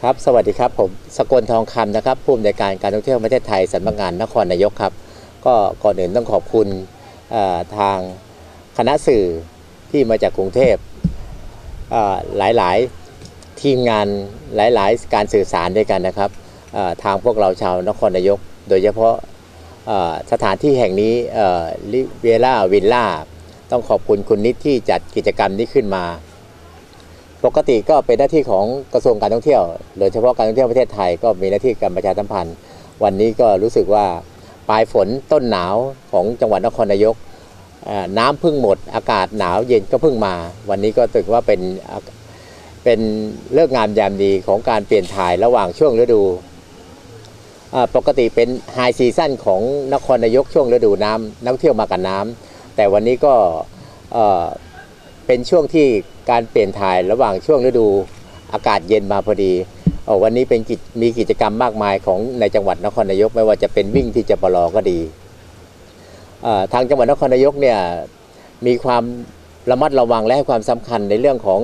ครับสวัสดีครับผมสกลทองคำนะครับผู้อำนวยการการท่องเที่ยวประเทศไทยสำนักงานนครนายกครับก็ก่อนอื่นต้องขอบคุณทางคณะสื่อที่มาจากกรุงเทพหลายๆทีมงานหลายๆการสื่อสารด้วยกันนะครับทางพวกเราชาวนครนายกโดยเฉพาะสถานที่แห่งนี้ลิเวล่าวิลล่าต้องขอบคุณคุณนิดที่จัดกิจกรรมนี้ขึ้นมาปกติก็เป็นหน้าที่ของกระทรวงการท่องเที่ยวโดยเฉพาะการท่องเที่ยวประเทศไทยก็มีหน้าที่การประชาสัมพันธ์วันนี้ก็รู้สึกว่าปลายฝนต้นหนาวของจังหวัดนครนายกน้ำเพิ่งหมดอากาศหนาวเย็นก็เพิ่งมาวันนี้ก็ถือว่าเป็นเลิกงามยามดีของการเปลี่ยนถ่ายระหว่างช่วงฤดูปกติเป็นไฮซีซั่นของนครนายกช่วงฤดูน้ำนักท่องเที่ยวมากับน้ำแต่วันนี้ก็เป็นช่วงที่การเปลี่ยนถ่ายระหว่างช่วงฤดูอากาศเย็นมาพอดีวันนี้มีกิจกรรมมากมายของในจังหวัดนครนายกไม่ว่าจะเป็นวิ่งที่จปรก็ดีทางจังหวัดนครนายกเนี่ยมีความระมัดระวังและให้ความสำคัญในเรื่องของ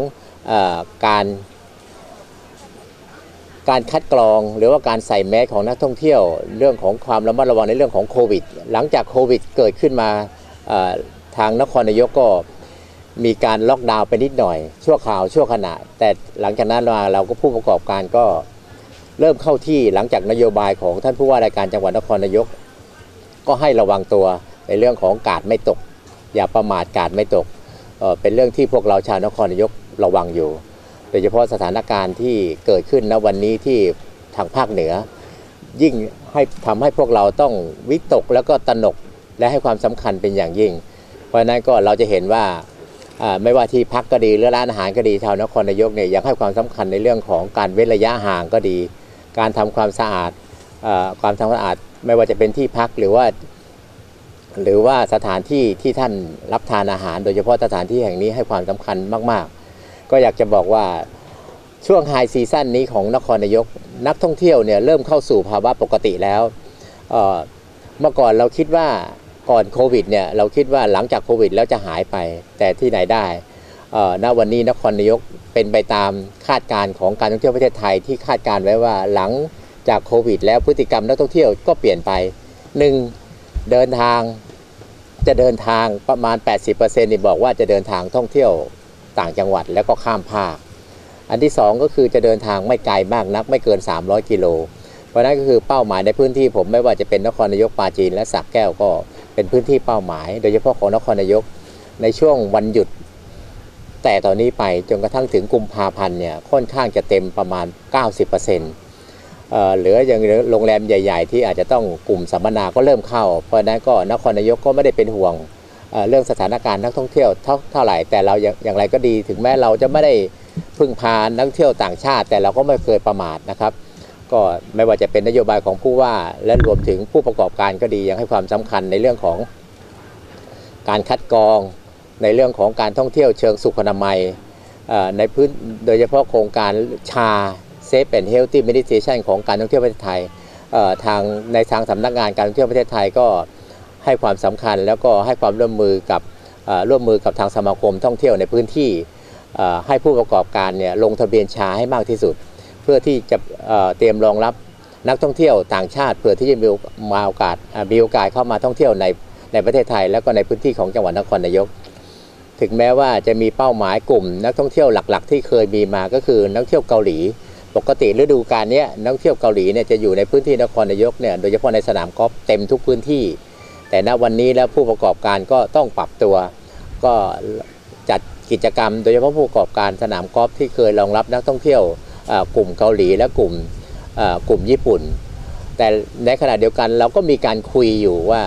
การคัดกรองหรือว่าการใส่แมสของนักท่องเที่ยวเรื่องของความระมัดระวังในเรื่องของโควิดหลังจากโควิดเกิดขึ้นมาทางนครนายกก็มีการล็อกดาวน์ไปนิดหน่อยชั่วคราวชั่วขณะแต่หลังจากนั้นเราก็ผู้ประกอบการก็เริ่มเข้าที่หลังจากนโยบายของท่านผู้ว่าราชการจังหวัดนครนายกก็ให้ระวังตัวในเรื่องของกาดไม่ตกอย่าประมาทกาดไม่ตกเป็นเรื่องที่พวกเราชาวนครนายกระวังอยู่โดยเฉพาะสถานการณ์ที่เกิดขึ้นณวันนี้ที่ทางภาคเหนือยิ่งทำให้พวกเราต้องวิตกแล้วก็ตระหนกและให้ความสำคัญเป็นอย่างยิ่งเพราะฉะนั้นก็เราจะเห็นว่าไม่ว่าที่พักก็ดีหรือร้านอาหารก็ดีชาวนครนายกเนี่ยยังให้ความสำคัญในเรื่องของการเว้นระยะห่างก็ดีการทำความสะอาดไม่ว่าจะเป็นที่พักหรือว่าสถานที่ที่ท่านรับทานอาหารโดยเฉพาะสถานที่แห่งนี้ให้ความสำคัญมากๆก็อยากจะบอกว่าช่วงไฮซีซั่นนี้ของนครนายกนักท่องเที่ยวเนี่ยเริ่มเข้าสู่ภาวะปกติแล้วเมื่อก่อนเราคิดว่าก่อนโควิดเนี่ยเราคิดว่าหลังจากโควิดแล้วจะหายไปแต่ที่ไหนได้ณวันนี้นครนายกเป็นไปตามคาดการณ์ของการท่องเที่ยวประเทศไทยที่คาดการณ์ไว้ว่าหลังจากโควิดแล้วพฤติกรรมนักท่องเที่ยวก็เปลี่ยนไป1เดินทางประมาณ 80% นี่บอกว่าจะเดินทางท่องเที่ยวต่างจังหวัดแล้วก็ข้ามภาคอันที่2ก็คือจะเดินทางไม่ไกลมากนักไม่เกิน300กิโลเพราะนั้นก็คือเป้าหมายในพื้นที่ผมไม่ว่าจะเป็นนครนายกปราจีนและสระแก้วก็เป็นพื้นที่เป้าหมายโดยเฉพาะของนครนายกในช่วงวันหยุดแต่ตอนนี้ไปจนกระทั่งถึงกุมภาพันธ์เนี่ยค่อนข้างจะเต็มประมาณ 90%เหลืออย่างโรงแรมใหญ่ๆที่อาจจะต้องกลุ่มสัมมนาก็เริ่มเข้าเพราะนั้นก็นครนายกก็ไม่ได้เป็นห่วงเรื่องสถานการณ์นักท่องเที่ยวเท่าไหร่แต่เราอย่างไรก็ดีถึงแม้เราจะไม่ได้พึ่งพานักท่องเที่ยวต่างชาติแต่เราก็ไม่เคยประมาทนะครับก็ไม่ว่าจะเป็นนโยบายของผู้ว่าและรวมถึงผู้ประกอบการก็ดียังให้ความสำคัญในเรื่องของการคัดกรองในเรื่องของการท่องเที่ยวเชิงสุขอนามัยในพื้นโดยเฉพาะโครงการชาSafe and Healthy Meditation ของการท่องเที่ยวประเทศไทยทางสำนักงานการท่องเที่ยวประเทศไทยก็ให้ความสำคัญแล้วก็ให้ความร่วมมือกับทางสมาคมท่องเที่ยวในพื้นที่ให้ผู้ประกอบการเนี่ยลงทะเบียนชาให้มากที่สุดเพื่อที่จะเตรียมรองรับนักท่องเที่ยวต่างชาติเพื่อที่จะมีโอกาสเข้ามาท่องเที่ยวในประเทศไทยแล้วก็ในพื้นที่ของจังหวัดนครนายกถึงแม้ว่าจะมีเป้าหมายกลุ่มนักท่องเที่ยวหลักๆที่เคยมีมาก็คือนักท่องเที่ยวเกาหลีปกติฤดูกาลนี้นักท่องเที่ยวเกาหลีเนี่ยจะอยู่ในพื้นที่นครนายกเนี่ยโดยเฉพาะในสนามกอล์ฟเต็มทุกพื้นที่แต่ณวันนี้แล้วผู้ประกอบการก็ต้องปรับตัวก็จัดกิจกรรมโดยเฉพาะผู้ประกอบการสนามกอล์ฟที่เคยรองรับนักท่องเที่ยวกลุ่มเกาหลีและกลุ่มญี่ปุ่นแต่ในขณะเดียวกันเราก็มีการคุยอยู่ว่า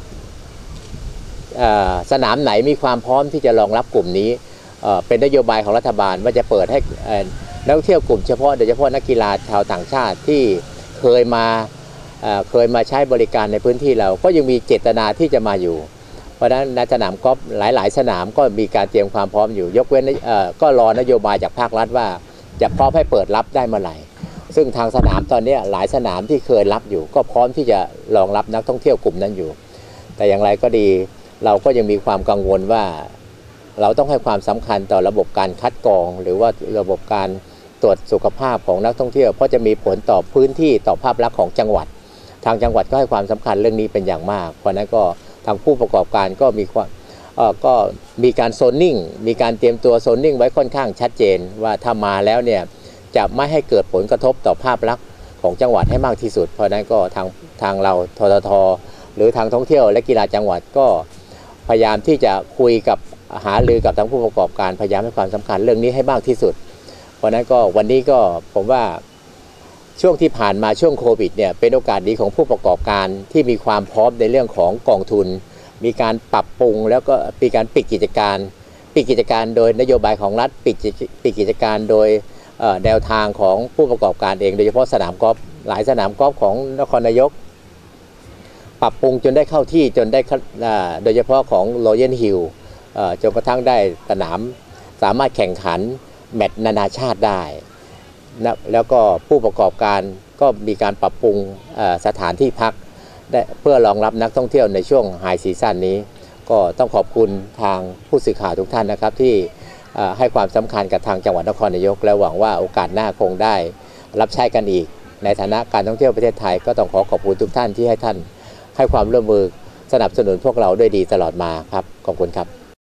สนามไหนมีความพร้อมที่จะรองรับกลุ่มนี้เป็นนโยบายของรัฐบาลว่าจะเปิดให้นักท่องเที่ยวกลุ่มเฉพาะโดยเฉพาะนักกีฬาชาวต่างชาติที่เคยมาใช้บริการในพื้นที่เราก็ยังมีเจตนาที่จะมาอยู่เพราะฉะนั้นในสนามกอล์ฟหลายๆสนามก็มีการเตรียมความพร้อมอยู่ยกเว้นก็รอนโยบายจากภาครัฐว่าจะพร้อมให้เปิดรับได้เมื่อไหร่ซึ่งทางสนามตอนนี้หลายสนามที่เคยรับอยู่ก็พร้อมที่จะรองรับนักท่องเที่ยวกลุ่มนั้นอยู่แต่อย่างไรก็ดีเราก็ยังมีความกังวลว่าเราต้องให้ความสำคัญต่อระบบการคัดกรองหรือว่าระบบการตรวจสุขภาพของนักท่องเที่ยวเพราะจะมีผลต่อพื้นที่ต่อภาพลักษณ์ของจังหวัดทางจังหวัดก็ให้ความสำคัญเรื่องนี้เป็นอย่างมากเพราะนั้นก็ทางผู้ประกอบการก็มีการโซนนิ่งมีการเตรียมตัวโซนนิ่งไว้ค่อนข้างชัดเจนว่าถ้ามาแล้วเนี่ยจะไม่ให้เกิดผลกระทบต่อภาพลักษณ์ของจังหวัดให้มากที่สุดเพราะนั้นก็ทางเราททท.หรือทางท่องเที่ยวและกีฬาจังหวัดก็พยายามที่จะคุยกับหารือกับทางผู้ประกอบการพยายามให้ความสำคัญเรื่องนี้ให้มากที่สุดเพราะนั้นก็วันนี้ก็ผมว่าช่วงที่ผ่านมาช่วงโควิดเนี่ยเป็นโอกาสดีของผู้ประกอบการที่มีความพร้อมในเรื่องของกองทุนมีการปรับปรุงแล้วก็มีการปิดกิจการโดยนโยบายของรัฐปิดกิจการโดยแนวทางของผู้ประกอบการเองโดยเฉพาะสนามกอล์ฟหลายสนามกอล์ฟของนครนายกปรับปรุงจนได้เข้าที่จนได้โดยเฉพาะของโรยัลฮิลจนกระทั่งได้สนามสามารถแข่งขันแมตช์นานาชาติได้นะแล้วก็ผู้ประกอบการก็มีการปรับปรุงสถานที่พักได้เพื่อรองรับนักท่องเที่ยวในช่วงไฮซีซั่นนี้ก็ต้องขอบคุณทางผู้สื่อข่าวทุกท่านนะครับที่ให้ความสำคัญกับทางจังหวัดนครนายกและหวังว่าโอกาสหน้าคงได้รับใช้กันอีกในฐานะการท่องเที่ยวประเทศไทยก็ต้องขอบคุณทุกท่านที่ให้ความร่วมมือสนับสนุนพวกเราด้วยดีตลอดมาครับขอบคุณครับ